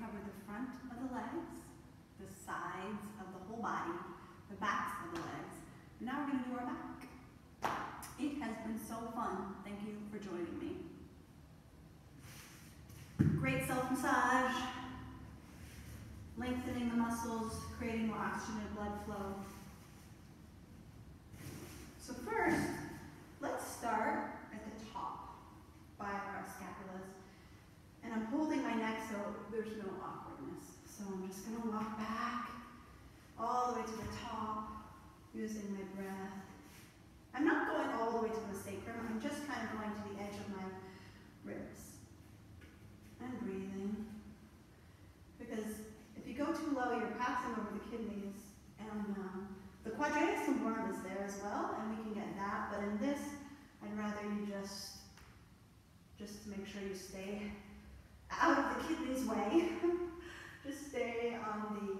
covered the front of the legs, the sides of the whole body, the backs of the legs. And now we're going to do our back. It has been so fun. Thank you for joining me. Great self-massage, lengthening the muscles, creating more oxygen and blood flow. So first, let's start at the top by our scapulas. And I'm holding my neck so there's no awkwardness. So I'm just going to walk back all the way to the top using my breath. I'm not going all the way to the sacrum. I'm just kind of going to the edge of my ribs. And breathing. Because if you go too low, you're passing over the kidneys. And the quadratus lumborum is there as well, and we can get that. But in this, I'd rather you just to make sure you stay out of the kidney's way. Just stay on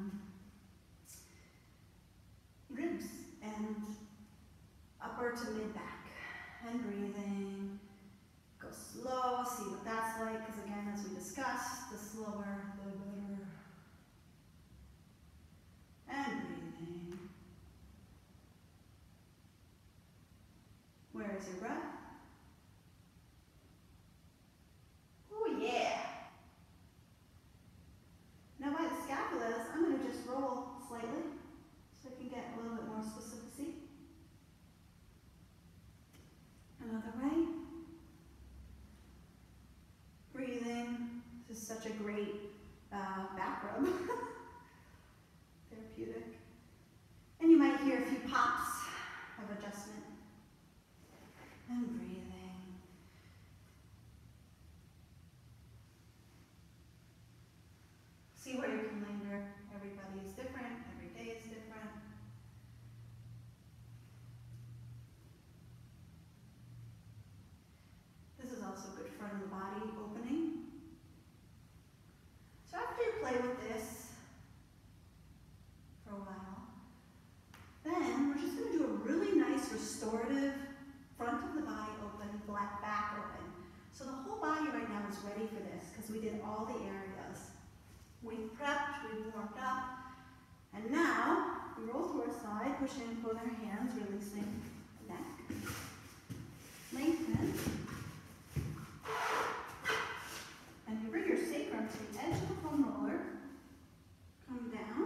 the ribs and upper to mid back. And breathing. Go slow, see what that's like, because again, as we discussed, the slower, the better. And breathing. Where is your breath? Oh yeah! Now by the scapulas, I'm going to just roll slightly so I can get a little bit more specificity. Another way. Breathing. This is such a great back rub. Therapeutic. And you might hear a few pops of adjustment. And breathing. See where you can linger. Everybody is different. Every day is different. This is also good front of the body opening. So after you play with this for a while, then we're just going to do a really nice restorative front of the body open, back open. So the whole body right now is ready for this because we did all the areas. We've prepped, we've warmed up, and now we roll to our side, push in with our hands, releasing the neck. Lengthen. And you bring your sacrum to the edge of the foam roller. Come down.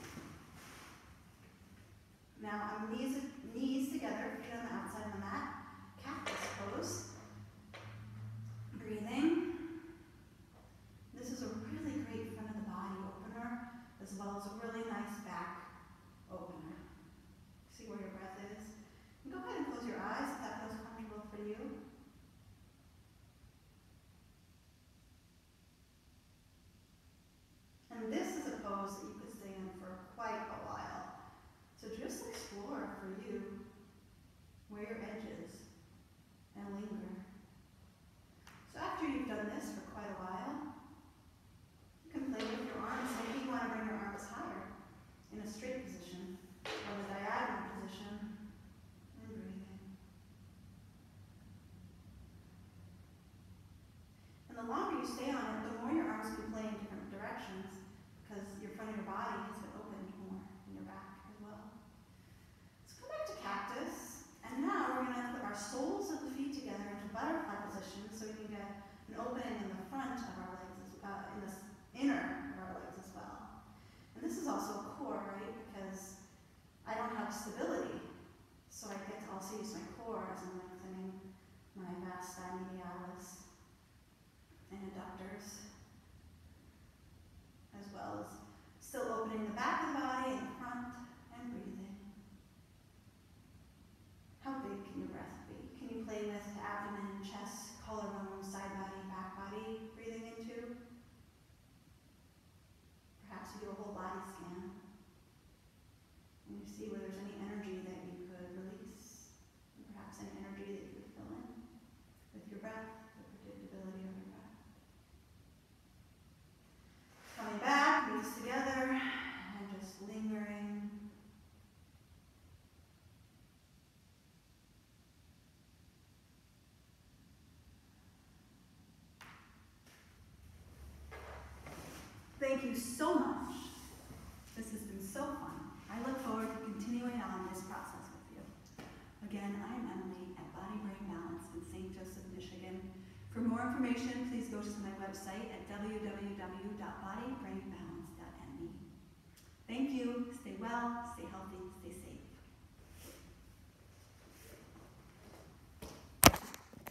Now I'm knees together, feet on the outside of the mat. Cactus pose. Breathing. This is a really great front of the body opener, as well as a really nice back opener. See where your breath is? And go ahead and close your eyes if that feels comfortable for you. And this is a pose that you could stay in for quite a while. So just explore for you where your edge is and linger. So after you've done this for quite a while, you can play with your arms. Maybe you want to bring your arms higher in a straight position or a diagonal position. And breathing. And the longer you stay on it, the more your arms can play in different directions because your front of your body has been opened more in your back as well. Let's go back to cactus. And now we're going to put our soles of the feet together into butterfly position so we can get an opening in the front of our legs, in the inner of our legs as well. And this is also a core, right? Because I don't have stability. So I get to also use my core as I'm lengthening my vasti medialis and adductors, as well as still opening the back of the body and the front and breathing. How big can your breath be? Can you play with abdomen, chest, collarbone, side body, back body, breathing in you so much. This has been so fun. I look forward to continuing on this process with you. Again, I am Emily at Body Brain Balance in St. Joseph, Michigan. For more information, please go to my website at www.bodybrainbalance.me. Thank you. Stay well, stay